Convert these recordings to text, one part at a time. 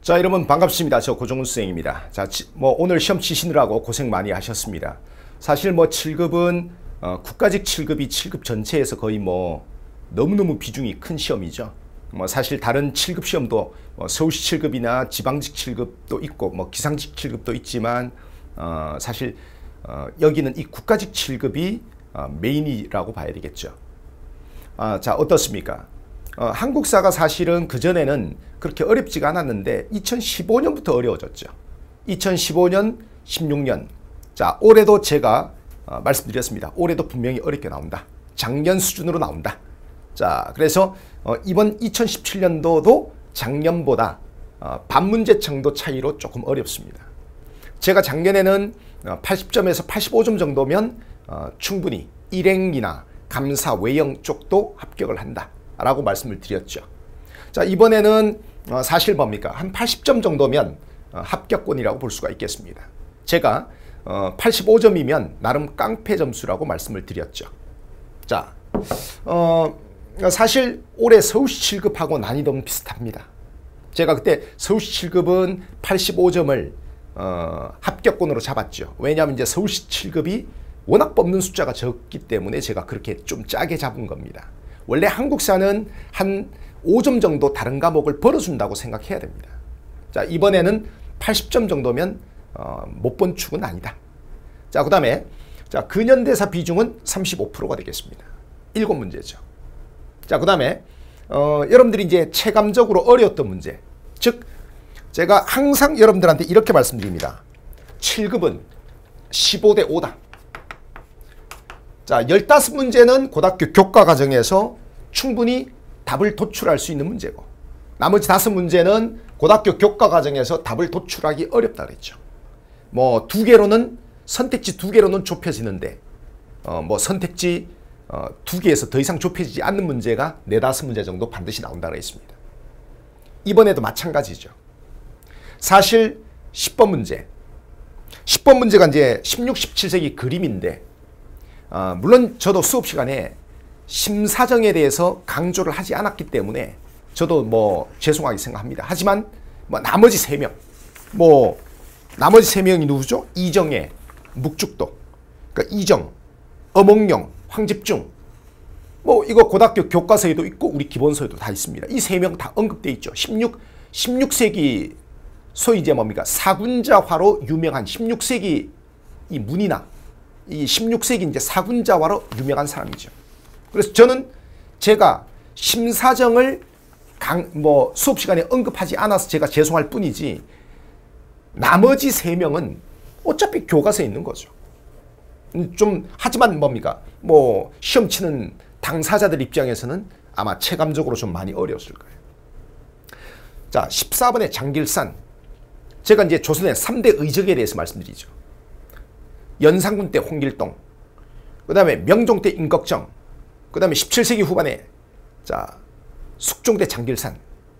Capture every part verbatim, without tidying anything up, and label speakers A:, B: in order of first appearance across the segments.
A: 자, 여러분 반갑습니다. 저 고종훈 선생입니다. 자, 뭐 오늘 시험 치시느라고 고생 많이 하셨습니다. 사실 뭐 칠 급은 어, 국가직 칠 급이 칠 급 전체에서 거의 뭐 너무너무 비중이 큰 시험이죠. 뭐 사실 다른 칠 급 시험도 뭐 서울시 칠 급이나 지방직 칠 급도 있고 뭐 기상직 칠 급도 있지만 어, 사실 어, 여기는 이 국가직 칠 급이 어, 메인이라고 봐야 되겠죠. 아, 자, 어떻습니까? 어, 한국사가 사실은 그전에는 그렇게 어렵지가 않았는데 이천십오 년부터 어려워졌죠. 이천십오 년, 십육 년. 자, 올해도 제가 어, 말씀드렸습니다. 올해도 분명히 어렵게 나온다. 작년 수준으로 나온다. 자, 그래서 어, 이번 이천십칠 년도도 작년보다 어, 반문제 정도 차이로 조금 어렵습니다. 제가 작년에는 어, 팔십 점에서 팔십오 점 정도면 어, 충분히 일행이나 감사, 외형 쪽도 합격을 한다 라고 말씀을 드렸죠. 자, 이번에는 어, 사실 뭡니까? 한 팔십 점 정도면 어, 합격권이라고 볼 수가 있겠습니다. 제가 어, 팔십오 점이면 나름 깡패 점수라고 말씀을 드렸죠. 자, 어, 사실 올해 서울시 칠 급하고 난이도는 비슷합니다. 제가 그때 서울시 칠 급은 팔십오 점을 어, 합격권으로 잡았죠. 왜냐하면 이제 서울시 칠 급이 워낙 뽑는 숫자가 적기 때문에 제가 그렇게 좀 짜게 잡은 겁니다. 원래 한국사는 한 오 점 정도 다른 과목을 벌어준다고 생각해야 됩니다. 자, 이번에는 팔십 점 정도면 어, 못 본 축은 아니다. 자, 그 다음에 자, 근현대사 비중은 삼십오 퍼센트가 되겠습니다. 일곱 문제죠. 자, 그 다음에 어, 여러분들이 이제 체감적으로 어려웠던 문제, 즉 제가 항상 여러분들한테 이렇게 말씀드립니다. 칠 급은 십오 대 오다. 자, 십오 문제는 고등학교 교과 과정에서 충분히 답을 도출할 수 있는 문제고, 나머지 다섯 문제는 고등학교 교과 과정에서 답을 도출하기 어렵다 그랬죠. 뭐 두 개로는 선택지 두 개로는 좁혀지는데 어, 뭐 선택지 어, 두 개에서 더 이상 좁혀지지 않는 문제가 네다섯 문제 정도 반드시 나온다 그랬습니다. 이번에도 마찬가지죠. 사실 십 번 문제, 십 번 문제가 이제 십육, 십칠 세기 그림인데 어, 물론 저도 수업 시간에 심사정에 대해서 강조를 하지 않았기 때문에 저도 뭐 죄송하게 생각합니다. 하지만 뭐 나머지 세 명, 뭐 나머지 세 명이 누구죠? 이정혜, 묵죽도, 그러니까 이정, 어몽룡, 황집중, 뭐 이거 고등학교 교과서에도 있고 우리 기본서에도 다 있습니다. 이 세 명 다 언급돼 있죠. 십육, 십육 세기 소위 이제 뭡니까? 사군자화로 유명한 십육 세기 이 문이나 이 십육 세기 이제 사군자화로 유명한 사람이죠. 그래서 저는 제가 심사정을 강, 뭐 수업 시간에 언급하지 않아서 제가 죄송할 뿐이지 나머지 세 명은 어차피 교과서에 있는 거죠. 좀 하지만 뭡니까? 뭐 시험 치는 당사자들 입장에서는 아마 체감적으로 좀 많이 어려웠을 거예요. 자, 십사 번의 장길산. 제가 이제 조선의 삼 대 의적에 대해서 말씀드리죠. 연산군 때 홍길동, 그 다음에 명종 때 임꺽정, 그 다음에 십칠 세기 후반에 자 숙종 때 장길산.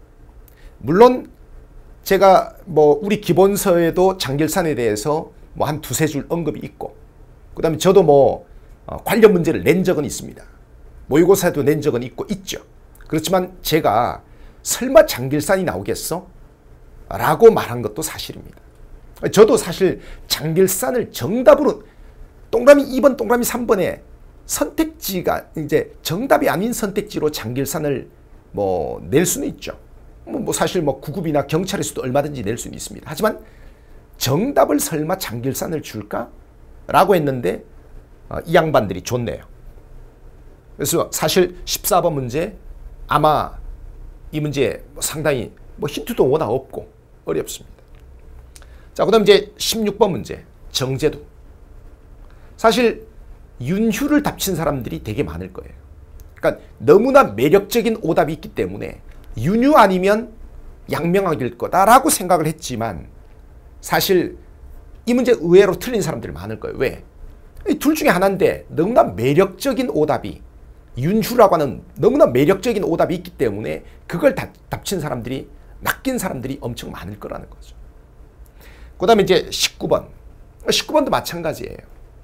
A: 물론 제가 뭐 우리 기본서에도 장길산에 대해서 뭐 한 두세 줄 언급이 있고, 그 다음에 저도 뭐 어, 관련 문제를 낸 적은 있습니다. 모의고사에도 낸 적은 있고 있죠. 그렇지만 제가 설마 장길산이 나오겠어? 라고 말한 것도 사실입니다. 저도 사실 장길산을 정답으로 동그라미 이 번, 동그라미 삼 번에 선택지가 이제 정답이 아닌 선택지로 장길산을 뭐 낼 수는 있죠. 뭐 사실 뭐 구급이나 경찰에서도 얼마든지 낼 수는 있습니다. 하지만 정답을 설마 장길산을 줄까? 라고 했는데 어, 이 양반들이 좋네요. 그래서 사실 십사 번 문제 아마 이 문제 상당히 뭐 힌트도 워낙 없고 어렵습니다. 자, 그 다음 이제 십육 번 문제 정제도. 사실 윤휴를 답친 사람들이 되게 많을 거예요. 그러니까 너무나 매력적인 오답이 있기 때문에 윤휴 아니면 양명학일 거다라고 생각을 했지만 사실 이 문제 의외로 틀린 사람들이 많을 거예요. 왜? 둘 중에 하나인데 너무나 매력적인 오답이 윤휴라고 하는 너무나 매력적인 오답이 있기 때문에 그걸 답, 답친 사람들이 낚인 사람들이 엄청 많을 거라는 거죠. 그 다음에 이제 십구 번. 십구 번도 마찬가지예요.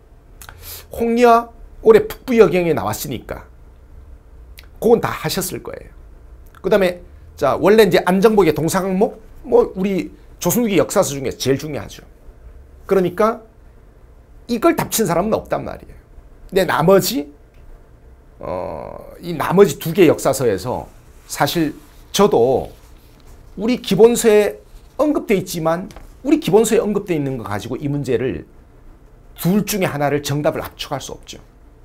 A: 홍리와 올해 북부여경에 나왔으니까 그건 다 하셨을 거예요. 그 다음에 자 원래 이제 안정복의 동사항목 뭐 우리 조선후기 역사서 중에 제일 중요하죠. 그러니까 이걸 답친 사람은 없단 말이에요. 근데 나머지 어, 이 나머지 두 개 역사서에서 사실 저도 우리 기본서에 언급되어 있지만 우리 기본서에 언급되어 있는 거 가지고 이 문제를 둘 중에 하나를 정답을 압축할 수 없죠.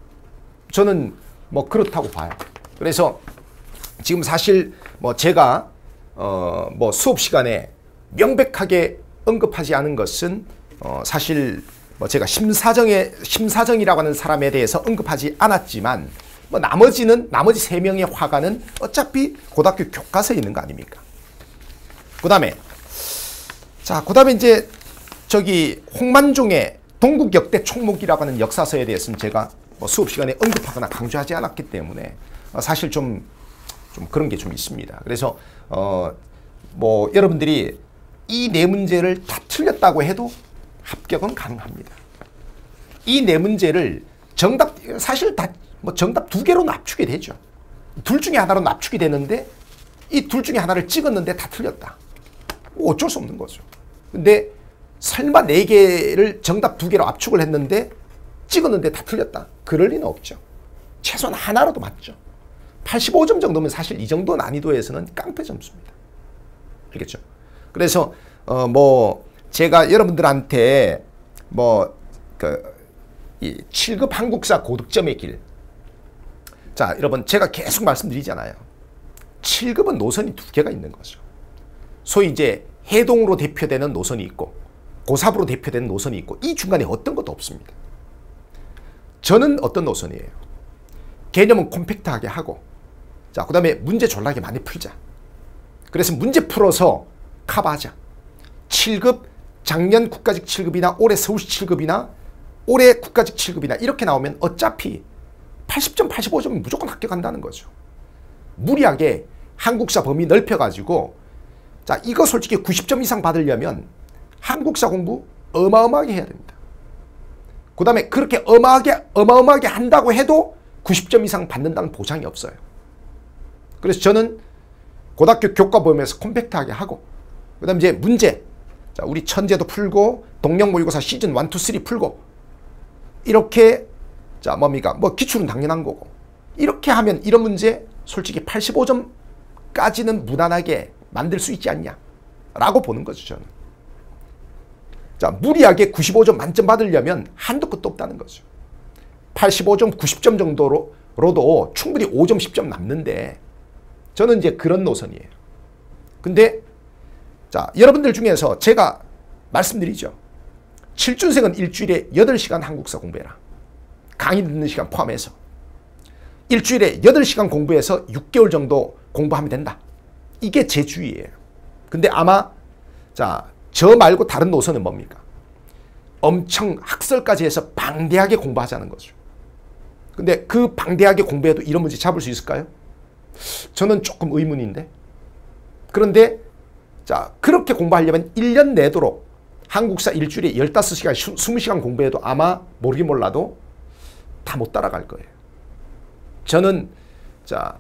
A: 저는 뭐 그렇다고 봐요. 그래서 지금 사실 뭐 제가 어 뭐 수업 시간에 명백하게 언급하지 않은 것은 어 사실 뭐 제가 심사정에 심사정이라고 하는 사람에 대해서 언급하지 않았지만 뭐 나머지는 나머지 세 명의 화가는 어차피 고등학교 교과서에 있는 거 아닙니까? 그다음에 자 그다음에 이제 저기 홍만종의 동국역대 총목이라고 하는 역사서에 대해서는 제가 뭐 수업 시간에 언급하거나 강조하지 않았기 때문에 사실 좀, 좀 그런 게 좀 있습니다. 그래서 어 뭐 여러분들이 이 네 문제를 다 틀렸다고 해도 합격은 가능합니다. 이 네 문제를 정답 사실 다 뭐 정답 두 개로 납축이 되죠. 둘 중에 하나로 납축이 되는데 이 둘 중에 하나를 찍었는데 다 틀렸다. 뭐 어쩔 수 없는 거죠. 근데 설마 네 개를 정답 두 개로 압축을 했는데 찍었는데 다 틀렸다. 그럴 리는 없죠. 최소한 하나라도 맞죠. 팔십오 점 정도면 사실 이 정도 난이도에서는 깡패 점수입니다. 알겠죠? 그래서 어 뭐 제가 여러분들한테 뭐 그 이 칠 급 한국사 고득점의 길. 자, 여러분 제가 계속 말씀드리잖아요. 칠 급은 노선이 두 개가 있는 거죠. 소위 이제 해동으로 대표되는 노선이 있고 고사부로 대표되는 노선이 있고 이 중간에 어떤 것도 없습니다. 저는 어떤 노선이에요? 개념은 콤팩트하게 하고 자, 그 다음에 문제 졸라게 많이 풀자. 그래서 문제 풀어서 커버하자. 칠 급 작년 국가직 칠 급이나 올해 서울시 칠 급이나 올해 국가직 칠 급이나 이렇게 나오면 어차피 팔십 점, 팔십오 점은 무조건 합격한다는 거죠. 무리하게 한국사 범위 넓혀가지고 자, 이거 솔직히 구십 점 이상 받으려면 한국사 공부 어마어마하게 해야 됩니다. 그 다음에 그렇게 어마하게, 어마어마하게 한다고 해도 구십 점 이상 받는다는 보장이 없어요. 그래서 저는 고등학교 교과 범위에서 콤팩트하게 하고 그 다음에 이제 문제 자, 우리 천재도 풀고 동력 모의고사 시즌 일, 이, 삼 풀고 이렇게 자 뭡니까 뭐 기출은 당연한 거고 이렇게 하면 이런 문제 솔직히 팔십오 점까지는 무난하게 만들 수 있지 않냐 라고 보는 거죠. 저는 자 무리하게 구십오 점 만점 받으려면 한도 끝도 없다는 거죠. 팔십오 점 구십 점 정도로도 충분히 오 점 십 점 남는데 저는 이제 그런 노선이에요. 근데 자 여러분들 중에서 제가 말씀드리죠. 칠준생은 일주일에 여덟 시간 한국사 공부해라. 강의 듣는 시간 포함해서 일주일에 여덟 시간 공부해서 육 개월 정도 공부하면 된다. 이게 제 주의예요. 근데 아마 자, 저 말고 다른 노선은 뭡니까? 엄청 학설까지 해서 방대하게 공부하자는 거죠. 근데 그 방대하게 공부해도 이런 문제 잡을 수 있을까요? 저는 조금 의문인데. 그런데 자, 그렇게 공부하려면 일 년 내도록 한국사 일주일에 열다섯 시간, 이십 시간 공부해도 아마 모르긴 몰라도 다 못 따라갈 거예요. 저는 자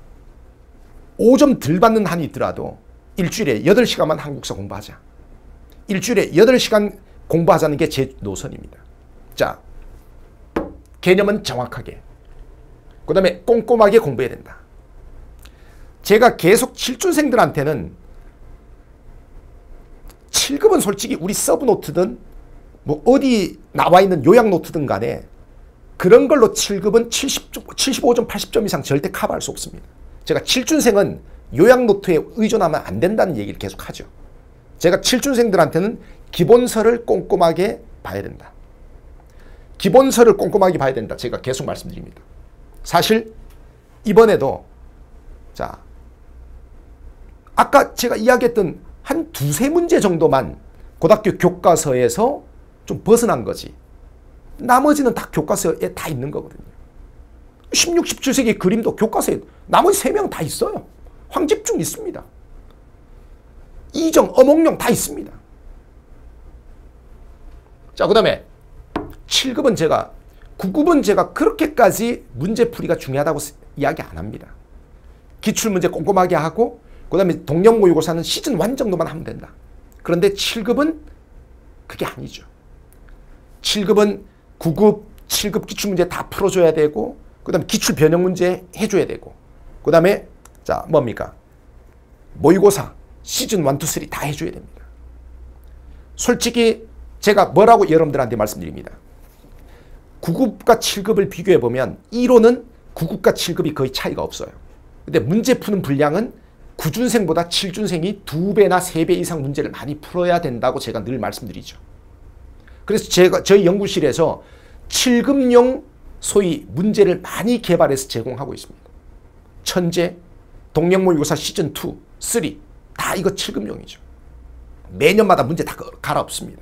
A: 오 점 덜 받는 한이 있더라도 일주일에 여덟 시간만 한국사 공부하자. 일주일에 여덟 시간 공부하자는 게 제 노선입니다. 자, 개념은 정확하게. 그 다음에 꼼꼼하게 공부해야 된다. 제가 계속 칠준생들한테는 칠 급은 솔직히 우리 서브노트든 뭐 어디 나와 있는 요약노트든 간에 그런 걸로 칠 급은 칠십 점, 칠십오 점, 팔십 점 이상 절대 커버할 수 없습니다. 제가 칠준생은 요약노트에 의존하면 안 된다는 얘기를 계속 하죠. 제가 칠준생들한테는 기본서를 꼼꼼하게 봐야 된다. 기본서를 꼼꼼하게 봐야 된다. 제가 계속 말씀드립니다. 사실 이번에도 자 아까 제가 이야기했던 한 두세 문제 정도만 고등학교 교과서에서 좀 벗어난 거지. 나머지는 다 교과서에 다 있는 거거든요. 십육, 십칠 세기 그림도 교과서에 나머지 세 명 다 있어요. 황집중 있습니다. 이정, 어몽룡 다 있습니다. 자, 그 다음에 칠 급은 제가, 구 급은 제가 그렇게까지 문제풀이가 중요하다고 이야기 안 합니다. 기출문제 꼼꼼하게 하고 그 다음에 동력 모의고사는 시즌 일 정도만 하면 된다. 그런데 칠 급은 그게 아니죠. 칠 급은 구 급, 칠 급 기출문제 다 풀어줘야 되고, 그 다음에 기출 변형 문제 해줘야 되고, 그 다음에 자 뭡니까? 모의고사 시즌 일, 이, 삼 다 해줘야 됩니다. 솔직히 제가 뭐라고 여러분들한테 말씀드립니다. 구 급과 칠 급을 비교해보면 이론은 구 급과 칠 급이 거의 차이가 없어요. 근데 문제 푸는 분량은 구준생보다 칠준생이 두 배나 세 배 이상 문제를 많이 풀어야 된다고 제가 늘 말씀드리죠. 그래서 제가 저희 연구실에서 칠 급용 소위 문제를 많이 개발해서 제공하고 있습니다. 천재, 동력모의고사 시즌 이, 삼 다 이거 칠 급용이죠. 매년마다 문제 다 갈아엎습니다.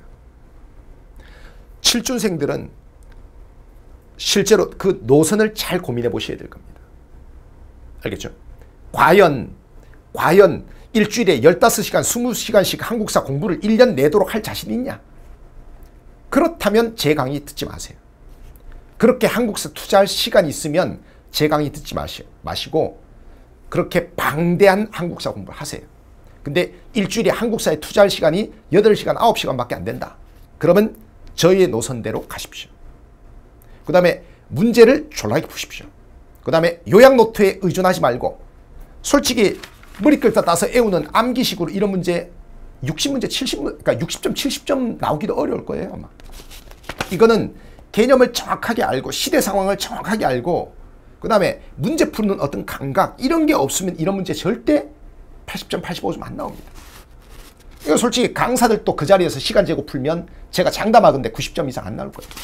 A: 칠준생들은 실제로 그 노선을 잘 고민해 보셔야 될 겁니다. 알겠죠? 과연 과연 일주일에 열다섯 시간, 스무 시간씩 한국사 공부를 일 년 내도록 할 자신 있냐? 그렇다면 제 강의 듣지 마세요. 그렇게 한국사 투자할 시간이 있으면 제 강의 듣지 마시, 마시고 그렇게 방대한 한국사 공부를 하세요. 근데 일주일에 한국사에 투자할 시간이 여덟 시간, 아홉 시간밖에 안 된다. 그러면 저희의 노선대로 가십시오. 그 다음에 문제를 졸라게 푸십시오. 그 다음에 요약노트에 의존하지 말고 솔직히 머리끌다 따서 애우는 암기식으로 이런 문제 육십 문제, 칠십 문, 그러니까 육십 점, 칠십 점 나오기도 어려울 거예요. 아마. 이거는 개념을 정확하게 알고 시대 상황을 정확하게 알고 그 다음에 문제 푸는 어떤 감각 이런 게 없으면 이런 문제 절대 팔십 점, 팔십오 점 안 나옵니다. 이거 솔직히 강사들도 그 자리에서 시간 재고 풀면 제가 장담하건대 구십 점 이상 안 나올 거예요.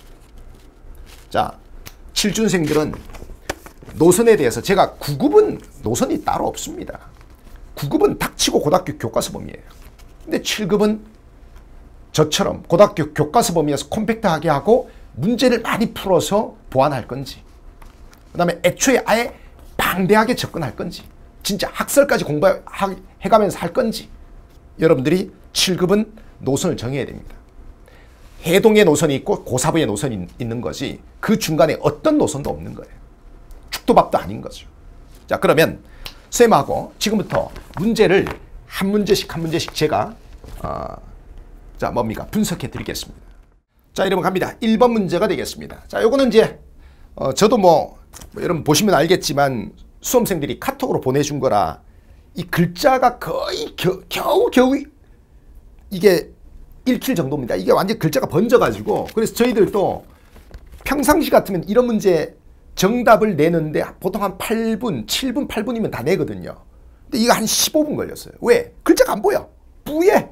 A: 자, 칠준생들은 노선에 대해서 제가 구 급은 노선이 따로 없습니다. 구 급은 닥치고 고등학교 교과서 범위예요. 근데 칠 급은 저처럼 고등학교 교과서 범위에서 콤팩트하게 하고 문제를 많이 풀어서 보완할 건지 그 다음에 애초에 아예 방대하게 접근할 건지 진짜 학설까지 공부해가면서 할 건지 여러분들이 칠 급은 노선을 정해야 됩니다. 해동의 노선이 있고 고사부의 노선이 있는 거지 그 중간에 어떤 노선도 없는 거예요. 죽도밥도 아닌 거죠. 자, 그러면 쌤하고 지금부터 문제를 한 문제씩 한 문제씩 제가 어, 자 뭡니까 분석해 드리겠습니다. 자, 이러면 갑니다. 일 번 문제가 되겠습니다. 자, 요거는 이제 어, 저도 뭐, 뭐 여러분 보시면 알겠지만 수험생들이 카톡으로 보내준 거라 이 글자가 거의 겨, 겨우 겨우 이게 읽힐 정도입니다. 이게 완전 글자가 번져가지고 그래서 저희들도 평상시 같으면 이런 문제 정답을 내는데 보통 한 팔 분, 칠 분, 팔 분이면 다 내거든요. 근데 이거 한 십오 분 걸렸어요. 왜? 글자가 안 보여. 뿌예.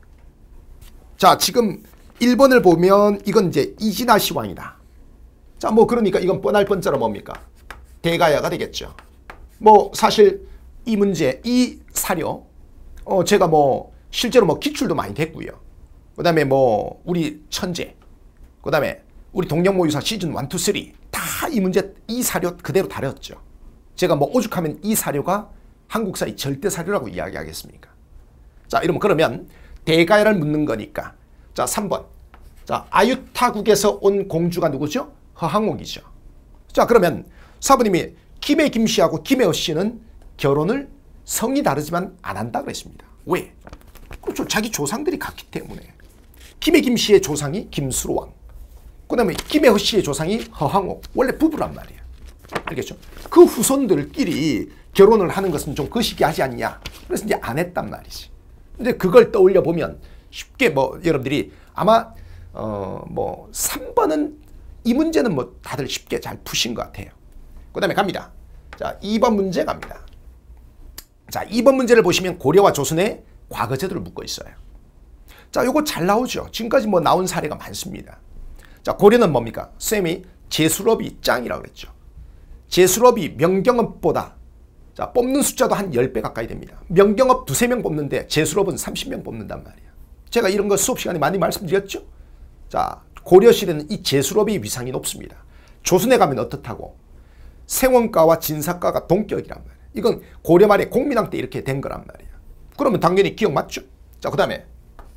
A: 자, 지금 일 번을 보면 이건 이제 이진아 시황이다. 자, 뭐 그러니까 이건 뻔할 뻔자로 뭡니까? 대가야가 되겠죠. 뭐 사실 이 문제, 이 사료 어 제가 뭐 실제로 뭐 기출도 많이 됐고요. 그 다음에 뭐 우리 천재, 그 다음에 우리 동력모의사 시즌 일, 이, 삼 다 이 문제 이 사료 그대로 다뤘죠. 제가 뭐 오죽하면 이 사료가 한국사의 절대 사료라고 이야기하겠습니까? 자, 이러면 그러면 대가야를 묻는 거니까 자, 삼 번. 자, 아유타국에서 온 공주가 누구죠? 허항옥이죠. 자, 그러면 사부님이 김해 김씨하고 김혜호 씨는 결혼을 성이 다르지만 안 한다 그랬습니다. 왜? 그렇죠. 자기 조상들이 같기 때문에. 김해 김씨의 조상이 김수로왕. 그 다음에 김혜호 씨의 조상이 허항옥. 원래 부부란 말이에요. 알겠죠? 그 후손들끼리 결혼을 하는 것은 좀 거시기하지 않냐. 그래서 이제 안 했단 말이지. 근데 그걸 떠올려 보면 쉽게 뭐 여러분들이 아마 어 뭐 삼 번은 이 문제는 뭐 다들 쉽게 잘 푸신 것 같아요. 그 다음에 갑니다. 자, 이 번 문제 갑니다. 자, 이 번 문제를 보시면 고려와 조선의 과거제도를 묻고 있어요. 자, 요거 잘 나오죠. 지금까지 뭐 나온 사례가 많습니다. 자, 고려는 뭡니까? 쌤이 제수럽이 짱이라고 그랬죠. 제수럽이 명경업보다 자, 뽑는 숫자도 한 십 배 가까이 됩니다. 명경업 두세 명 뽑는데 제수럽은 삼십 명 뽑는단 말이에요. 제가 이런 거 수업 시간에 많이 말씀드렸죠. 자, 고려시대는 이 제수럽의 위상이 높습니다. 조선에 가면 어떻다고? 생원가와 진사가가 동격이란 말이에요. 이건 고려 말에 공민왕 때 이렇게 된 거란 말이에요. 그러면 당연히 기억 맞죠? 자, 그 다음에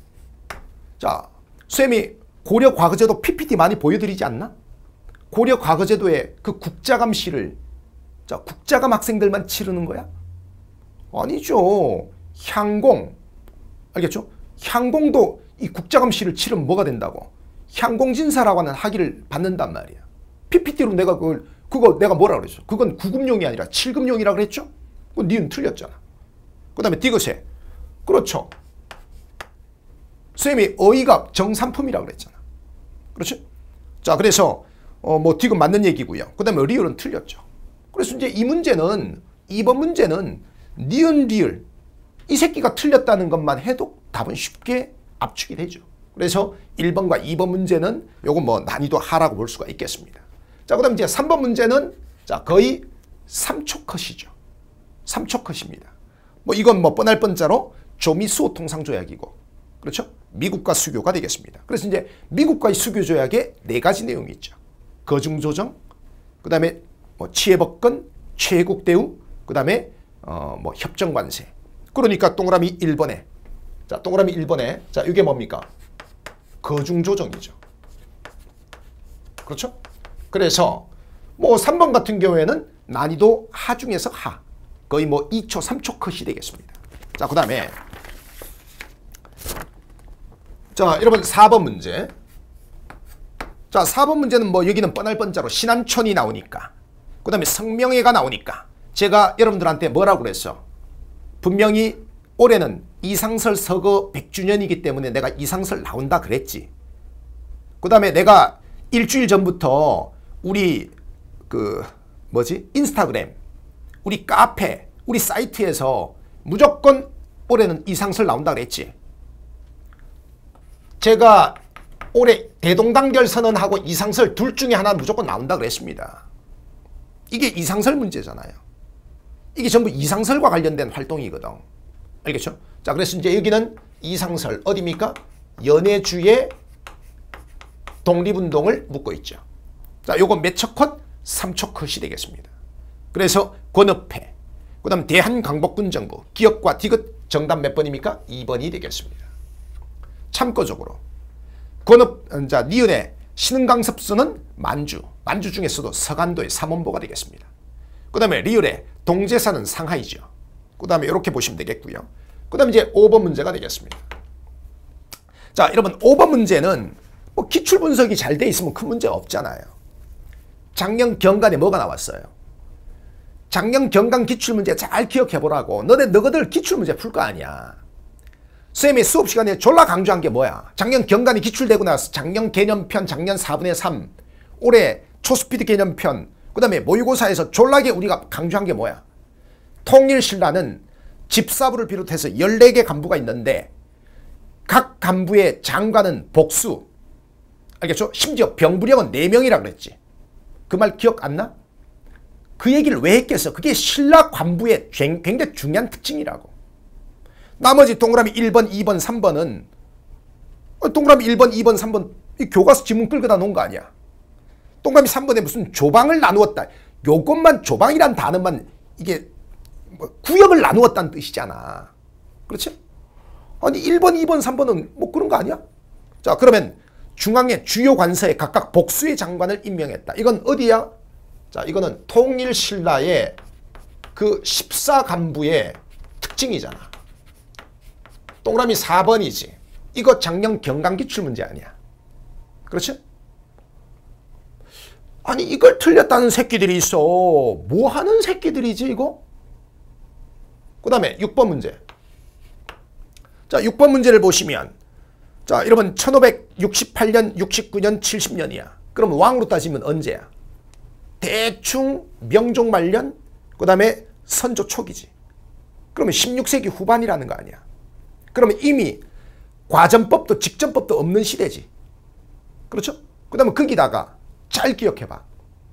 A: 자, 쌤이 고려 과거제도 피피티 많이 보여드리지 않나? 고려 과거제도의 그 국자감시를 자, 국자감 학생들만 치르는 거야? 아니죠. 향공, 알겠죠? 향공도 이 국자감시를 치르면 뭐가 된다고? 향공진사라고 하는 학위를 받는단 말이야. 피피티로 내가 그걸, 그거 내가 뭐라 그랬어? 그건 구급용이 아니라 칠급용이라 그랬죠? 그건 니은 틀렸잖아. 그 다음에 디귿에. 그렇죠. 쌤이 어휘가 정삼품이라 그랬잖아. 그렇지? 자, 그래서, 어, 뭐, 디귿 맞는 얘기고요. 그 다음에 리을은 틀렸죠. 그래서 이제 이 문제는, 이 번 문제는 니은, 리을, 이 새끼가 틀렸다는 것만 해도 답은 쉽게 압축이 되죠. 그래서 일 번과 이 번 문제는 요거 뭐 난이도 하라고 볼 수가 있겠습니다. 자, 그 다음 이제 삼 번 문제는 자, 거의 삼 초 컷이죠. 삼 초 컷입니다. 뭐 이건 뭐 뻔할 뻔자로 조미수호 통상조약이고, 그렇죠? 미국과 수교가 되겠습니다. 그래서 이제 미국과의 수교 조약에 네 가지 내용이 있죠. 거중조정, 그 다음에 뭐 치해법권, 최국 대우, 그 다음에 어 뭐 협정관세. 그러니까 동그라미 일 번에, 자, 동그라미 일 번에, 자, 이게 뭡니까? 거중조정이죠. 그렇죠? 그래서 뭐 삼 번 같은 경우에는 난이도 하 중에서 하. 거의 뭐 이 초, 삼 초 컷이 되겠습니다. 자, 그 다음에 자, 여러분 사 번 문제. 자, 사 번 문제는 뭐 여기는 뻔할 뻔자로 신안촌이 나오니까, 그 다음에 성명회가 나오니까 제가 여러분들한테 뭐라고 그랬어? 분명히 올해는 이상설 서거 백 주년이기 때문에 내가 이상설 나온다 그랬지. 그 다음에 내가 일주일 전부터 우리 그 뭐지? 인스타그램, 우리 카페, 우리 사이트에서 무조건 올해는 이상설 나온다 그랬지. 제가 올해 대동단결 선언하고 이상설 둘 중에 하나 무조건 나온다 그랬습니다. 이게 이상설 문제잖아요. 이게 전부 이상설과 관련된 활동이거든. 알겠죠? 자, 그래서 이제 여기는 이상설 어디입니까? 연해주의 독립운동을 묻고 있죠. 자, 요거 몇 초 컷? 삼 초 컷이 되겠습니다. 그래서 권업회, 그 다음 대한광복군정부, 기억과 디귿 정답 몇 번입니까? 이 번이 되겠습니다. 참고적으로 권업, 자, 니은의 신흥강섭수는 만주, 만주 중에서도 서간도의 삼원보가 되겠습니다. 그 다음에 리을의 동제사는 상하이죠. 그 다음에 이렇게 보시면 되겠고요. 그 다음에 이제 오 번 문제가 되겠습니다. 자, 여러분 오 번 문제는 뭐 기출 분석이 잘 돼 있으면 큰 문제 없잖아요. 작년 경간에 뭐가 나왔어요? 작년 경간 기출문제 잘 기억해보라고. 너네 너희들 기출문제 풀 거 아니야. 쌤이 수업 시간에 졸라 강조한 게 뭐야? 작년 경간이 기출되고 나서 작년 개념편, 작년 사분의 삼, 올해 초스피드 개념편, 그 다음에 모의고사에서 졸라게 우리가 강조한 게 뭐야? 통일신라는 집사부를 비롯해서 열네 개 간부가 있는데 각 간부의 장관은 복수. 알겠죠? 심지어 병부령은 네 명이라 그랬지. 그 말 기억 안 나? 그 얘기를 왜 했겠어? 그게 신라 관부의 굉장히 중요한 특징이라고. 나머지 동그라미 일 번, 이 번, 삼 번은 동그라미 일 번, 이 번, 삼 번 이 교과서 지문 끌고다 놓은 거 아니야. 동그라미 삼 번에 무슨 조방을 나누었다. 요것만 조방이란 단어만 이게 뭐 구역을 나누었다는 뜻이잖아. 그렇지? 아니 일 번, 이 번, 삼 번은 뭐 그런 거 아니야? 자, 그러면 중앙의 주요 관서에 각각 복수의 장관을 임명했다. 이건 어디야? 자, 이거는 통일신라의 그 십사 간부의 특징이잖아. 동그라미 사 번이지. 이거 작년 경강 기출 문제 아니야. 그렇지? 아니 이걸 틀렸다는 새끼들이 있어. 뭐 하는 새끼들이지 이거? 그 다음에 육 번 문제. 자, 육 번 문제를 보시면 자, 여러분 천오백육십팔 년, 육십구 년, 칠십 년이야. 그럼 왕으로 따지면 언제야? 대충 명종 말년, 그 다음에 선조 초기지. 그러면 십육 세기 후반이라는 거 아니야. 그러면 이미 과전법도 직전법도 없는 시대지. 그렇죠? 그 다음에 거기다가 잘 기억해봐.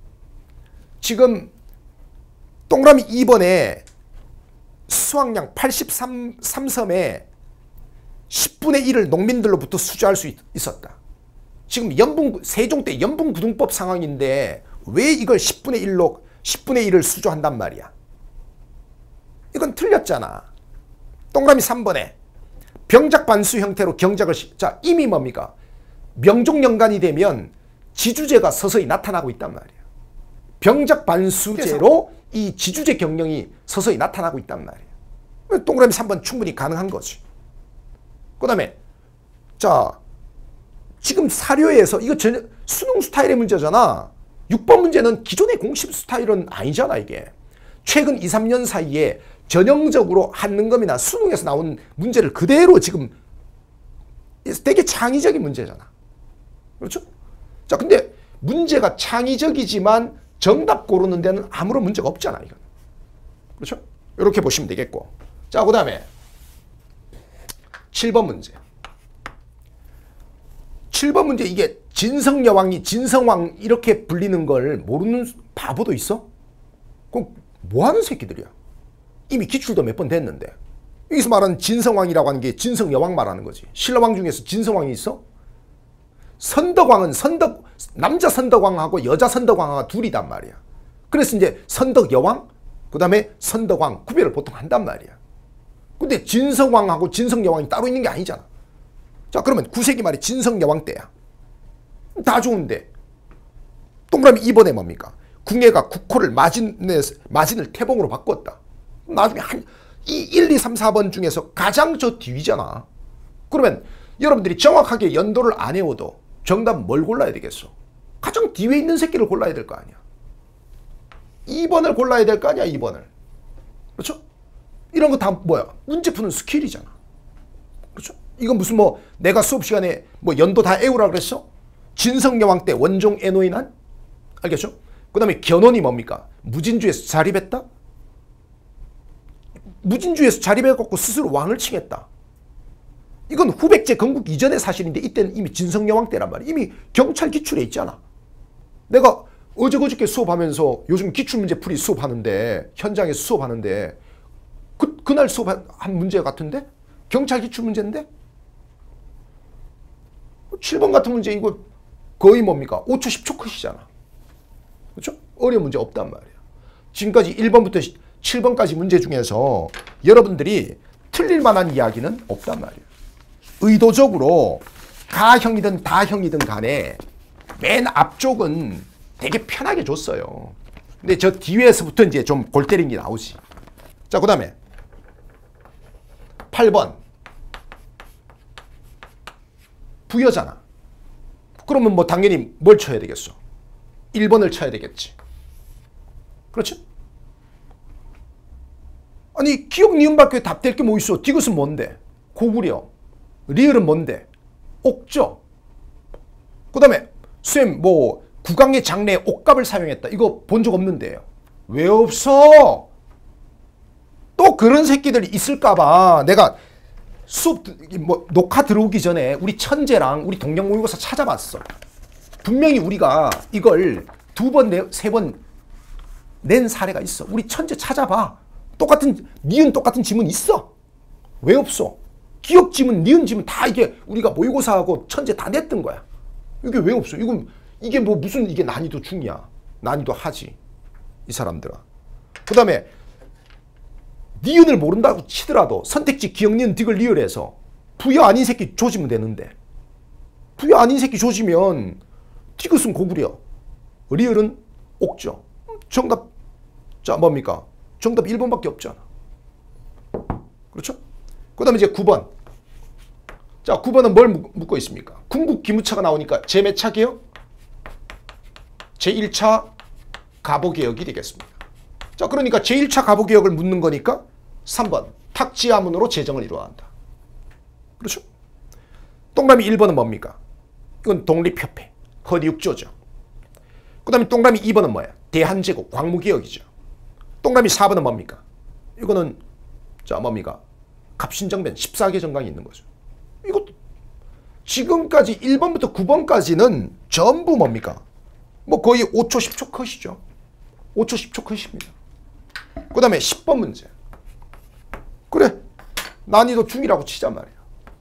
A: 지금 동그라미 이 번에 수확량 팔십삼 섬에 십분의 일을 농민들로부터 수주할 수 있, 있었다. 지금 연분, 세종 때 연분구등법 상황인데 왜 이걸 십분의 일로 십분의 일을 수주한단 말이야. 이건 틀렸잖아. 동그라미 삼 번에 병작반수 형태로 경작을 시... 자, 이미 뭡니까? 명종연간이 되면 지주제가 서서히 나타나고 있단 말이야. 병작반수제로 이 지주제 경영이 서서히 나타나고 있단 말이야. 동그라미 삼 번 충분히 가능한 거지. 그 다음에 자 지금 사료에서 이거 전혀 수능 스타일의 문제잖아. 육 번 문제는 기존의 공식 스타일은 아니잖아. 이게 최근 이, 삼 년 사이에 전형적으로 한능검이나 수능에서 나온 문제를 그대로 지금 되게 창의적인 문제잖아. 그렇죠? 자, 근데 문제가 창의적이지만 정답 고르는 데는 아무런 문제가 없잖아. 이건. 그렇죠? 이렇게 보시면 되겠고. 자, 그 다음에 칠 번 문제. 칠 번 문제 이게 진성여왕이 진성왕 이렇게 불리는 걸 모르는 바보도 있어? 그럼 뭐하는 새끼들이야? 이미 기출도 몇 번 됐는데. 여기서 말하는 진성왕이라고 하는 게 진성여왕 말하는 거지. 신라왕 중에서 진성왕이 있어? 선덕왕은 선덕 남자 선덕왕하고 여자 선덕왕하고 둘이단 말이야. 그래서 이제 선덕여왕 그 다음에 선덕왕 구별을 보통 한단 말이야. 근데 진성왕하고 진성여왕이 따로 있는 게 아니잖아. 자, 그러면 구 세기 말에 진성여왕 때야. 다 좋은데 동그라미 이 번에 뭡니까? 궁예가 국호를 마진에, 마진을 태봉으로 바꿨다. 나중에 한 이 일, 이, 삼, 사 번 중에서 가장 저 뒤잖아. 그러면 여러분들이 정확하게 연도를 안 외워도 정답 뭘 골라야 되겠어? 가장 뒤에 있는 새끼를 골라야 될 거 아니야. 이 번을 골라야 될 거 아니야. 이 번을. 그렇죠? 이런 거 다 뭐야? 문제 푸는 스킬이잖아. 그렇죠? 이건 무슨 뭐 내가 수업 시간에 뭐 연도 다 외우라 그랬어? 진성여왕 때 원종 애노인한? 알겠죠? 그 다음에 견훤이 뭡니까? 무진주에서 자립했다? 무진주에서 자립해갖고 스스로 왕을 칭했다. 이건 후백제 건국 이전의 사실인데 이때는 이미 진성여왕 때란 말이야. 이미 경찰 기출에 있잖아. 내가 어제 그저께 수업하면서 요즘 기출문제 풀이 수업하는데 현장에서 수업하는데 그, 그날 수업한 문제 같은데? 경찰 기출문제인데? 칠 번 같은 문제 이거 거의 뭡니까? 오 초 십 초 컷이잖아. 그렇죠? 어려운 문제 없단 말이야. 지금까지 일 번부터 칠 번까지 문제 중에서 여러분들이 틀릴 만한 이야기는 없단 말이에요. 의도적으로 가형이든 다형이든 간에 맨 앞쪽은 되게 편하게 줬어요. 근데 저 뒤에서부터 이제 좀 골 때린 게 나오지. 자, 그 다음에 팔 번. 부여잖아. 그러면 뭐 당연히 뭘 쳐야 되겠어? 일 번을 쳐야 되겠지. 그렇지? 아니 기억 니은밖에 답될 게 뭐 있어? 디귿은 뭔데? 고구려. 리을은 뭔데? 옥죠. 그 다음에 쌤 뭐 국왕의 장래에 옥갑을 사용했다. 이거 본 적 없는데요. 왜 없어? 또 그런 새끼들이 있을까봐 내가 수업 뭐 녹화 들어오기 전에 우리 천재랑 우리 동양 모의고사 찾아봤어. 분명히 우리가 이걸 두 번, 세 번 낸 사례가 있어. 우리 천재 찾아봐. 똑같은 니은 똑같은 지문 있어. 왜 없어? 기억 지문, 니은 지문 다 이게 우리가 모의고사하고 천재 다 냈던 거야. 이게 왜 없어? 이건 이게 뭐 무슨 이게 난이도 중이야. 난이도 하지. 이 사람들아. 그 다음에 니은을 모른다고 치더라도 선택지 기억 니은 디귿 리을에서 부여 아닌 새끼 조지면 되는데 부여 아닌 새끼 조지면 디귿은 고구려, 리을은 옥죠. 정답 자 뭡니까? 정답 일 번밖에 없잖아. 그렇죠? 그 다음에 이제 구 번. 자, 구 번은 뭘 묻고 있습니까? 궁극 기무차가 나오니까 제몇 차 개혁? 제일 차 가보개혁이 되겠습니다. 자, 그러니까 제일 차 가보개혁을 묻는 거니까 삼 번 탁지하문으로 재정을 이루어간다. 그렇죠? 동그라미 일 번은 뭡니까? 이건 독립협회, 허리육조죠. 그 다음에 동그라미 이 번은 뭐야? 대한제국, 광무개혁이죠. 동그라미 사 번은 뭡니까? 이거는 자 뭡니까? 갑신정변 십사 개 정강이 있는 거죠. 이것도 지금까지 일 번부터 구 번까지는 전부 뭡니까? 뭐 거의 오 초 십 초 컷이죠. 오 초 십 초 컷입니다. 그 다음에 십 번 문제. 그래 난이도 중이라고 치자 말이야.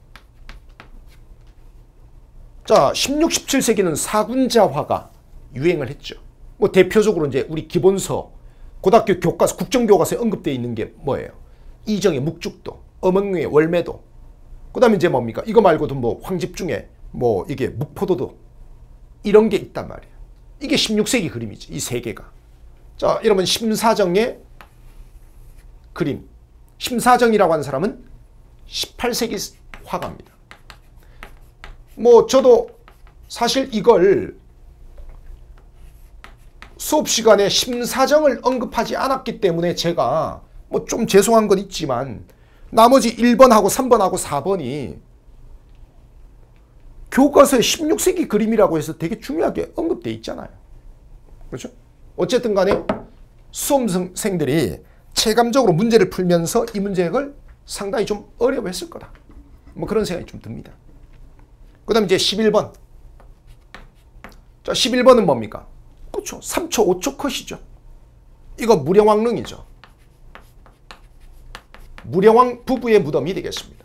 A: 자, 십육, 십칠 세기는 사군자화가 유행을 했죠. 뭐 대표적으로 이제 우리 기본서, 고등학교 교과서, 국정교과서에 언급되어 있는 게 뭐예요? 이정의 묵죽도, 어멍의 월매도. 그 다음에 이제 뭡니까? 이거 말고도 뭐 황집중에 뭐 이게 묵포도도 이런 게 있단 말이에요. 이게 십육 세기 그림이지. 이 세 개가. 자, 여러분 심사정의 그림. 심사정이라고 하는 사람은 십팔 세기 화갑니다. 뭐 저도 사실 이걸 수업 시간에 심사정을 언급하지 않았기 때문에 제가 뭐 좀 죄송한 건 있지만 나머지 일 번하고 삼 번하고 사 번이 교과서에 십육 세기 그림이라고 해서 되게 중요하게 언급되어 있잖아요. 그렇죠? 어쨌든 간에 수험생들이 체감적으로 문제를 풀면서 이 문제를 상당히 좀 어려워했을 거다. 뭐 그런 생각이 좀 듭니다. 그 다음 이제 십일 번. 자, 십일 번은 뭡니까? 그렇죠. 삼 초, 오 초 컷이죠. 이거 무령왕릉이죠. 무령왕 부부의 무덤이 되겠습니다.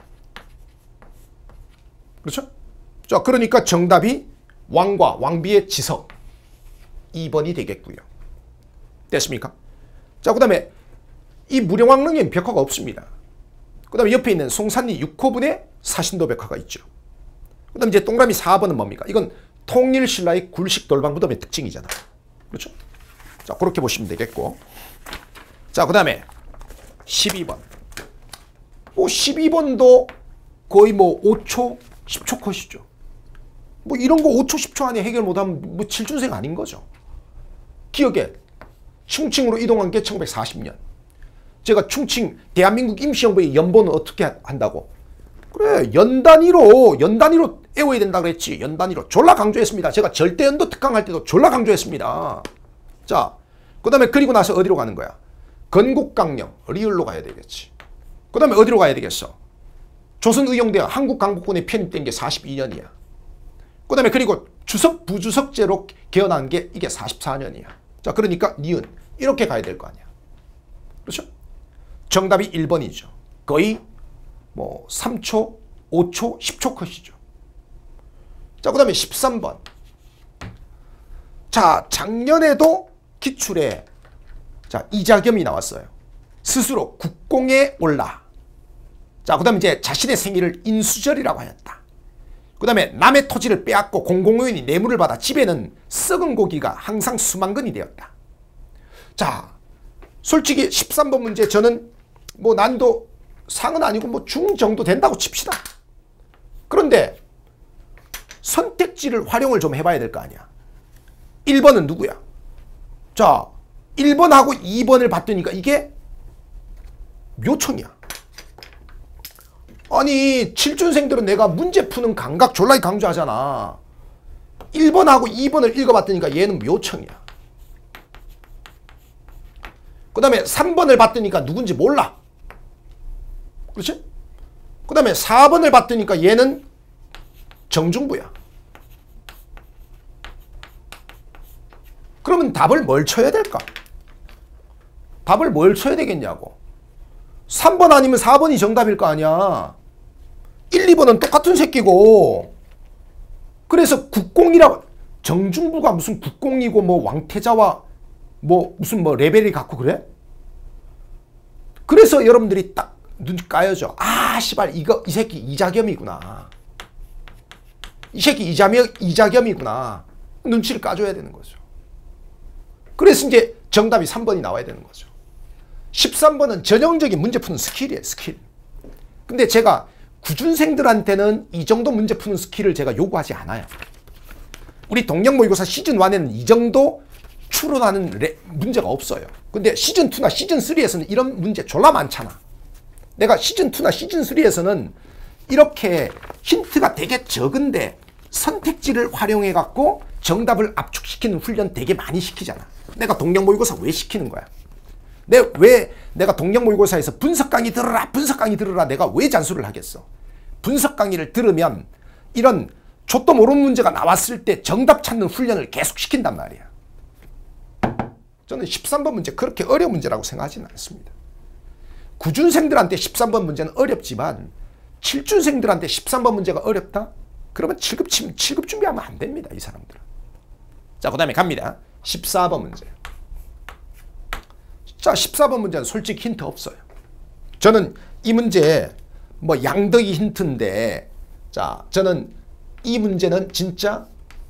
A: 그렇죠? 자, 그러니까 정답이 왕과 왕비의 지석 이 번이 되겠고요. 됐습니까? 자, 그 다음에 이 무령왕릉에는 벽화가 없습니다. 그 다음에 옆에 있는 송산리 육 호분에 사신도 벽화가 있죠. 그 다음에 이제 동그라미 사 번은 뭡니까? 이건 통일신라의 굴식 돌방 무덤의 특징이잖아. 그렇죠? 자, 그렇게 보시면 되겠고. 자, 그 다음에 십이 번. 뭐 십이 번도 거의 뭐 오 초, 십 초 컷이죠. 뭐 이런 거 오 초, 십 초 안에 해결 못하면 뭐 칠준생 아닌 거죠. 기억에 충칭으로 이동한 게 천구백사십 년. 제가 충칭 대한민국 임시정부의 연보는 어떻게 한다고? 그래, 연단위로 연단위로 애워야 된다 그랬지. 연단위로 졸라 강조했습니다. 제가 절대연도 특강할 때도 졸라 강조했습니다. 자, 그 다음에 그리고 나서 어디로 가는 거야? 건국강령 리을로 가야 되겠지. 그 다음에 어디로 가야 되겠어? 조선의용대학 한국강복군에 편입된 게 사십이 년이야. 그 다음에 그리고 주석 부주석제로 개헌한 게 이게 사십사 년이야. 자, 그러니까 니은 이렇게 가야 될 거 아니야. 그렇죠? 정답이 일 번이죠. 거의 뭐 삼 초, 오 초, 십 초 컷이죠. 자, 그 다음에 십삼 번. 자, 작년에도 기출에 자, 이자겸이 나왔어요. 스스로 국공에 올라. 자, 그 다음에 이제 자신의 생일을 인수절이라고 하였다. 그 다음에 남의 토지를 빼앗고 공공의원이 뇌물을 받아 집에는 썩은 고기가 항상 수만 근이 되었다. 자, 솔직히 십삼 번 문제 저는 뭐 난도 상은 아니고 뭐 중 정도 된다고 칩시다. 그런데 선택지를 활용을 좀 해봐야 될 거 아니야. 일 번은 누구야? 자, 일 번하고 이 번을 봤더니까 이게 묘청이야. 아니, 칠준생들은 내가 문제 푸는 감각 졸라게 강조하잖아. 일 번하고 이 번을 읽어봤더니까 얘는 묘청이야. 그 다음에 삼 번을 봤더니까 누군지 몰라. 그렇지? 그 다음에 사 번을 봤더니까 얘는 정중부야. 그러면 답을 뭘 쳐야 될까? 답을 뭘 쳐야 되겠냐고. 삼 번 아니면 사 번이 정답일 거 아니야. 일, 이 번은 똑같은 새끼고. 그래서 국공이라고, 정중부가 무슨 국공이고 뭐 왕태자와 뭐 무슨 뭐 레벨이 같고 그래? 그래서 여러분들이 딱 눈 까여져. 아, 씨발, 이거, 이 새끼 이자겸이구나. 이 새끼 이자겸, 이자겸이구나. 눈치를 까줘야 되는 거죠. 그래서 이제 정답이 삼 번이 나와야 되는 거죠. 십삼 번은 전형적인 문제 푸는 스킬이에요, 스킬. 근데 제가 구준생들한테는 이 정도 문제 푸는 스킬을 제가 요구하지 않아요. 우리 동력 모의고사 시즌 일에는 이 정도 추론하는 레, 문제가 없어요. 근데 시즌 이나 시즌 삼에서는 이런 문제 졸라 많잖아. 내가 시즌 이나 시즌 삼에서는 이렇게 힌트가 되게 적은데 선택지를 활용해 갖고 정답을 압축시키는 훈련 되게 많이 시키잖아. 내가 동력 모의고사 왜 시키는 거야? 내 왜 내가 동력 모의고사에서 분석 강의 들으라, 분석 강의 들으라 내가 왜 잔소리를 하겠어? 분석 강의를 들으면 이런 족도 모르는 문제가 나왔을 때 정답 찾는 훈련을 계속 시킨단 말이야. 저는 십삼 번 문제 그렇게 어려운 문제라고 생각하지는 않습니다. 구준생들한테 십삼 번 문제는 어렵지만 칠준생들한테 십삼 번 문제가 어렵다? 그러면 칠 급, 칠 급 준비하면 안 됩니다, 이 사람들은. 자, 그 다음에 갑니다. 십사 번 문제. 자, 십사 번 문제는 솔직히 힌트 없어요. 저는 이 문제 뭐 양덕이 힌트인데, 자, 저는 이 문제는 진짜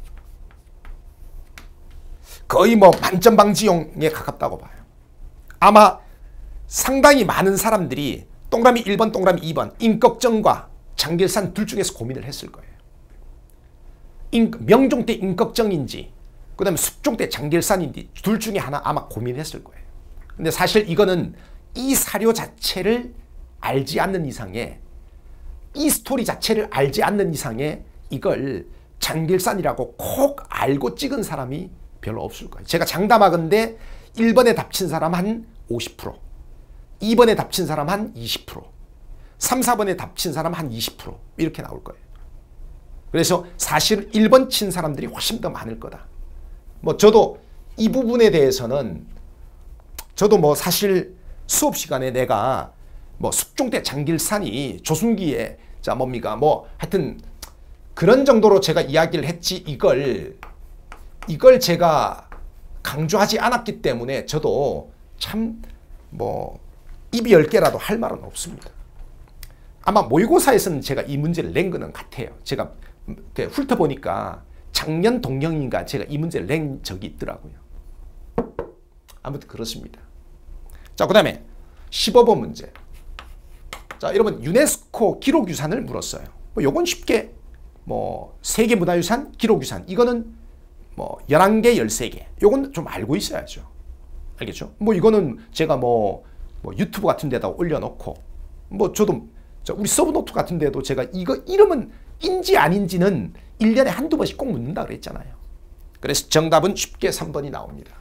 A: 거의 뭐 만점 방지용에 가깝다고 봐요. 아마 상당히 많은 사람들이 동그라미 일 번, 동그라미 이 번, 임꺽정과 장길산 둘 중에서 고민을 했을 거예요. 인, 명종 때 임꺽정인지 그 다음에 숙종 때 장길산인지 둘 중에 하나 아마 고민했을 거예요. 근데 사실 이거는 이 사료 자체를 알지 않는 이상에 이 스토리 자체를 알지 않는 이상에 이걸 장길산이라고 콕 알고 찍은 사람이 별로 없을 거예요. 제가 장담하건대 일 번에 답친 사람 한 오십 퍼센트, 이 번에 답친 사람 한 이십 퍼센트, 삼, 사 번에 답친 사람 한 이십 퍼센트 이렇게 나올 거예요. 그래서 사실 일 번 친 사람들이 훨씬 더 많을 거다. 뭐 저도 이 부분에 대해서는 저도 뭐 사실 수업 시간에 내가 뭐 숙종 때 장길산이 조순기에 자 뭡니까 뭐 하여튼 그런 정도로 제가 이야기를 했지 이걸 이걸 제가 강조하지 않았기 때문에 저도 참 뭐 입이 열 개라도 할 말은 없습니다. 아마 모의고사에서는 제가 이 문제를 낸 거는 같아요. 제가 훑어보니까 작년 동영인가 제가 이 문제를 낸 적이 있더라고요. 아무튼 그렇습니다. 자, 그 다음에 십오 번 문제. 자, 여러분 유네스코 기록유산을 물었어요. 뭐 요건 쉽게 뭐 세계문화유산, 기록유산 이거는 뭐 열한 개, 열세 개 요건 좀 알고 있어야죠. 알겠죠? 뭐 이거는 제가 뭐, 뭐 유튜브 같은 데다 올려놓고 뭐 저도 우리 서브노트 같은 데도 제가 이거 이름은 인지 아닌지는 일 년에 한두 번씩 꼭 묻는다 그랬잖아요. 그래서 정답은 쉽게 삼 번이 나옵니다.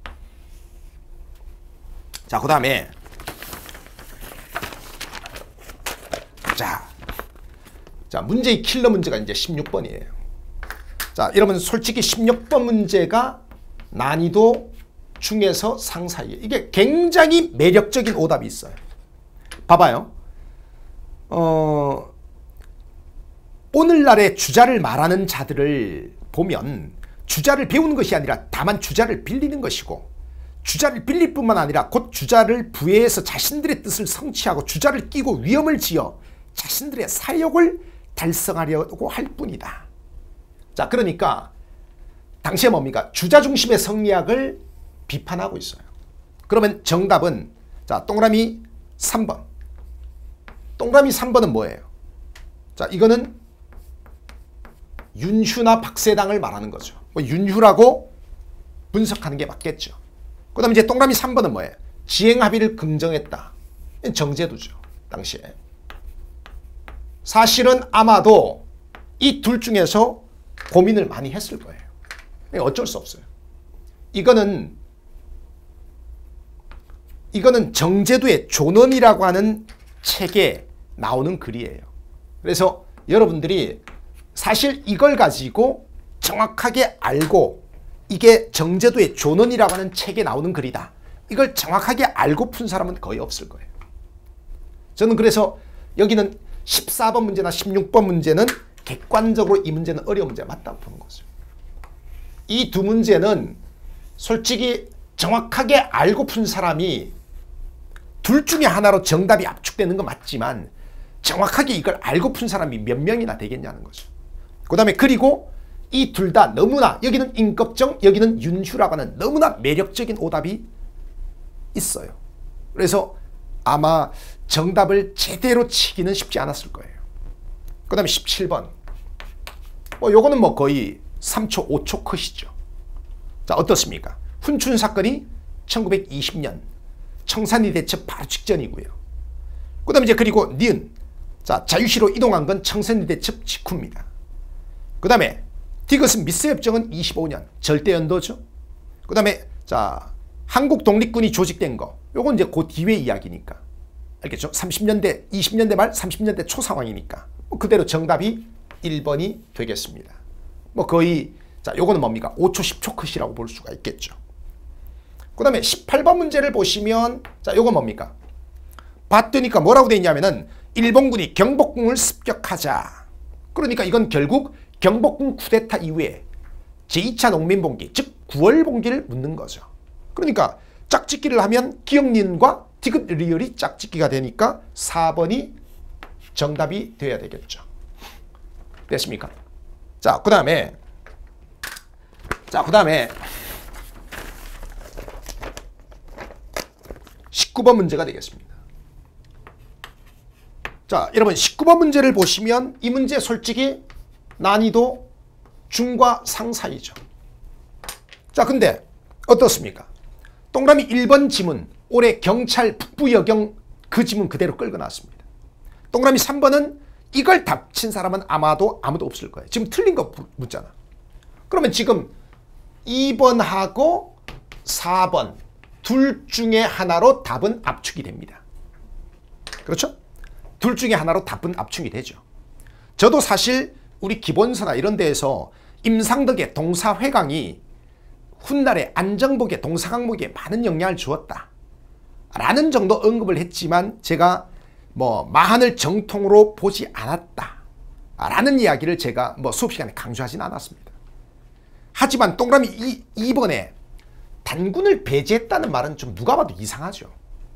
A: 자, 그 다음에 자, 자 문제의 킬러 문제가 이제 십육 번이에요. 자, 여러분 솔직히 십육 번 문제가 난이도 중에서 상 사이에 이게 굉장히 매력적인 오답이 있어요. 봐봐요. 어, 오늘날의 주자를 말하는 자들을 보면 주자를 배우는 것이 아니라 다만 주자를 빌리는 것이고 주자를 빌릴 뿐만 아니라 곧 주자를 부여해서 자신들의 뜻을 성취하고 주자를 끼고 위험을 지어 자신들의 사욕을 달성하려고 할 뿐이다. 자, 그러니까 당시에 뭡니까? 주자 중심의 성리학을 비판하고 있어요. 그러면 정답은 자, 동그라미 삼 번. 동그라미 삼 번은 뭐예요? 자, 이거는 윤휴나 박세당을 말하는 거죠. 뭐 윤휴라고 분석하는 게 맞겠죠. 그 다음에 이제 동그라미 삼 번은 뭐예요? 지행합의를 긍정했다. 정제도죠. 당시에. 사실은 아마도 이 둘 중에서 고민을 많이 했을 거예요. 어쩔 수 없어요. 이거는 이거는 정제도의 존엄이라고 하는 책에 나오는 글이에요. 그래서 여러분들이 사실 이걸 가지고 정확하게 알고 이게 정제도의 존엄이라고 하는 책에 나오는 글이다. 이걸 정확하게 알고 푼 사람은 거의 없을 거예요. 저는 그래서 여기는 십사 번 문제나 십육 번 문제는 객관적으로 이 문제는 어려운 문제가 맞다고 보는 거죠. 이 두 문제는 솔직히 정확하게 알고 푼 사람이 둘 중에 하나로 정답이 압축되는 건 맞지만 정확하게 이걸 알고 푼 사람이 몇 명이나 되겠냐는 거죠. 그 다음에 그리고 이 둘 다 너무나 여기는 임꺽정 여기는 윤휴라고 하는 너무나 매력적인 오답이 있어요. 그래서 아마 정답을 제대로 치기는 쉽지 않았을 거예요. 그 다음에 십칠 번. 뭐 요거는 뭐 거의 삼 초, 오 초 컷이죠. 자, 어떻습니까? 훈춘 사건이 천구백이십 년 청산리 대첩 바로 직전이고요. 그 다음에 이제 그리고 니은. 자, 자유시로 이동한 건 청산리 대첩 직후입니다. 그 다음에 디귿은 미스협정은 이십오 년 절대 연도죠. 그 다음에 자 한국 독립군이 조직된 거 요건 이제 그 뒤에 이야기니까 알겠죠? 삼십 년대 이십 년대 말 삼십 년대 초 상황이니까 뭐 그대로 정답이 일 번이 되겠습니다. 뭐 거의 자 요거는 뭡니까? 오 초 십 초 컷이라고 볼 수가 있겠죠. 그 다음에 십팔 번 문제를 보시면 자 요거 뭡니까? 봤더니까 뭐라고 돼 있냐면은 일본군이 경복궁을 습격하자. 그러니까 이건 결국 경복궁 쿠데타 이후에 제이 차 농민봉기 즉 구월 봉기를 묻는 거죠. 그러니까 짝짓기를 하면 기억니은과 디귿 리을이 짝짓기가 되니까 사 번이 정답이 돼야 되겠죠. 됐습니까? 자, 그 다음에 자, 그 다음에 십구 번 문제가 되겠습니다. 자, 여러분 십구 번 문제를 보시면 이 문제 솔직히 난이도 중과 상 사이죠. 자, 근데 어떻습니까? 동그라미 일 번 지문, 올해 경찰 북부여경 그 지문 그대로 끌고 나왔습니다. 동그라미 삼 번은 이걸 답친 사람은 아마도 아무도 없을 거예요. 지금 틀린 거 묻잖아. 그러면 지금 이 번하고 사 번 둘 중에 하나로 답은 압축이 됩니다. 그렇죠? 둘 중에 하나로 답은 압축이 되죠. 저도 사실 우리 기본서나 이런 데에서 임상덕의 동사회강이 훗날에 안정복의 동사강목에 많은 영향을 주었다 라는 정도 언급을 했지만 제가 뭐 마한을 정통으로 보지 않았다 라는 이야기를 제가 뭐 수업 시간에 강조하진 않았습니다. 하지만 동그라미 이 번에 단군을 배제했다는 말은 좀 누가 봐도 이상하죠.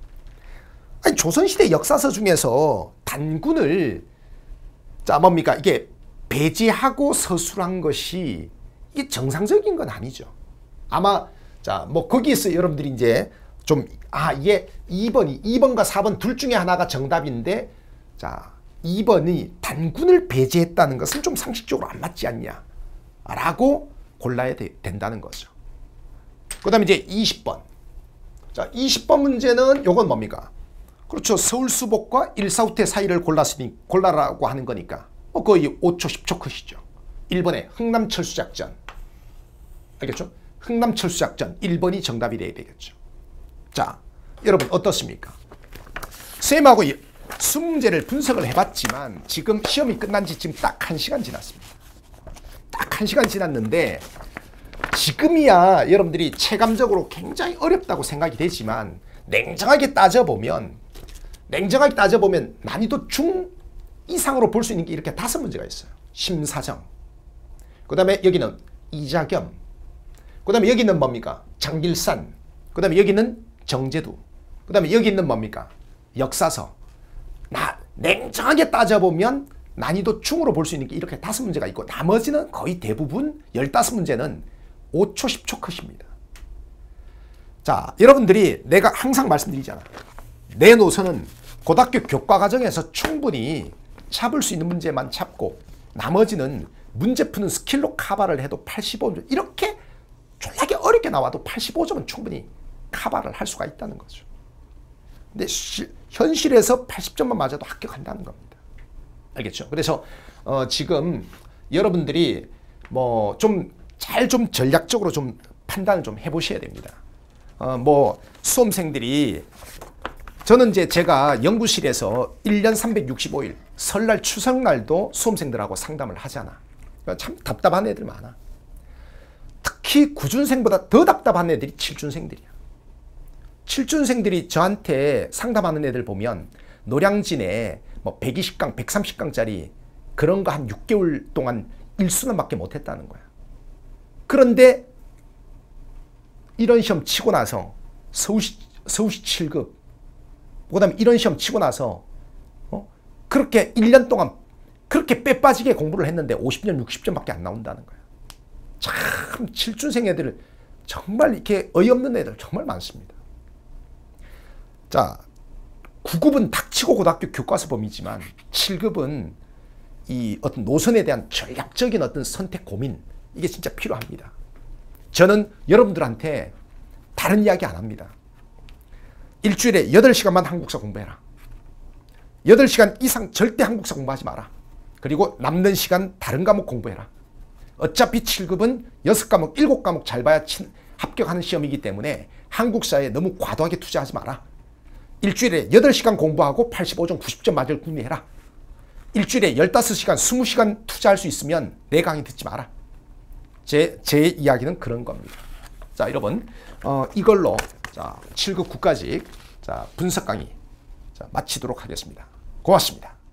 A: 아니, 조선시대 역사서 중에서 단군을 자 뭡니까 이게 배제하고 서술한 것이 이게 정상적인 건 아니죠. 아마 자 뭐 거기에서 여러분들이 이제 좀 아 이게 이 번이 이 번과 사 번 둘 중에 하나가 정답인데 자 이 번이 단군을 배제했다는 것은 좀 상식적으로 안 맞지 않냐 라고 골라야 되, 된다는 거죠. 그 다음에 이제 이십 번. 자, 이십 번 문제는 요건 뭡니까? 그렇죠. 서울수복과 일사후퇴 사이를 골랐으니, 골라라고 하는 거니까 뭐 거의 오 초, 십 초 컷이죠. 일 번에 흥남철수작전. 알겠죠? 흥남철수작전 일 번이 정답이 돼야 되겠죠. 자, 여러분 어떻습니까? 쌤하고 수문제를 분석을 해봤지만 지금 시험이 끝난 지 지금 딱 한 시간 지났습니다. 딱 한 시간 지났는데 지금이야 여러분들이 체감적으로 굉장히 어렵다고 생각이 되지만 냉정하게 따져보면 냉정하게 따져보면 난이도 중 이상으로 볼 수 있는 게 이렇게 다섯 문제가 있어요. 심사정, 그 다음에 여기는 이자겸, 그 다음에 여기는 뭡니까? 장길산, 그 다음에 여기는 정제두, 그 다음에 여기는 뭡니까? 역사서. 나 냉정하게 따져보면 난이도 중으로 볼 수 있는 게 이렇게 다섯 문제가 있고 나머지는 거의 대부분 열다섯 문제는 오 초, 십 초 컷입니다. 자, 여러분들이 내가 항상 말씀드리잖아. 내 노선은 고등학교 교과과정에서 충분히 잡을 수 있는 문제만 잡고 나머지는 문제 푸는 스킬로 커버를 해도 팔십오 점 이렇게 졸라게 어렵게 나와도 팔십오 점은 충분히 커버를 할 수가 있다는 거죠. 근데 시, 현실에서 팔십 점만 맞아도 합격한다는 겁니다. 알겠죠? 그래서 어, 지금 여러분들이 뭐 좀 잘 좀 전략적으로 좀 판단을 좀 해보셔야 됩니다. 어, 뭐 수험생들이 저는 이제 제가 연구실에서 일 년 삼백육십오 일 설날 추석날도 수험생들하고 상담을 하잖아. 참 답답한 애들 많아. 특히 구준생보다 더 답답한 애들이 칠준생들이야. 칠준생들이 저한테 상담하는 애들 보면 노량진에 뭐 백이십 강, 백삼십 강짜리 그런 거 한 육 개월 동안 일순환밖에 못했다는 거야. 그런데 이런 시험 치고 나서 서울시, 서울시 칠 급, 그 다음에 이런 시험 치고 나서 어? 그렇게 일 년 동안 그렇게 빼빠지게 공부를 했는데 오십 점, 육십 점밖에 안 나온다는 거야. 참 칠준생 애들 정말 이렇게 어이없는 애들 정말 많습니다. 자, 구 급은 닥치고 고등학교 교과서 범위지만 칠 급은 이 어떤 노선에 대한 전략적인 어떤 선택 고민 이게 진짜 필요합니다. 저는 여러분들한테 다른 이야기 안 합니다. 일주일에 여덟 시간만 한국사 공부해라. 여덟 시간 이상 절대 한국사 공부하지 마라. 그리고 남는 시간 다른 과목 공부해라. 어차피 칠 급은 여섯 과목, 일곱 과목 잘 봐야 친, 합격하는 시험이기 때문에 한국사에 너무 과도하게 투자하지 마라. 일주일에 여덟 시간 공부하고 팔십오 점, 구십 점 맞을 궁리해라. 일주일에 십오 시간, 이십 시간 투자할 수 있으면 내 강의 듣지 마라. 제, 제 이야기는 그런 겁니다. 자, 여러분, 어, 이걸로 자, 칠 급 구까지 자, 분석 강의 자, 마치도록 하겠습니다. 고맙습니다.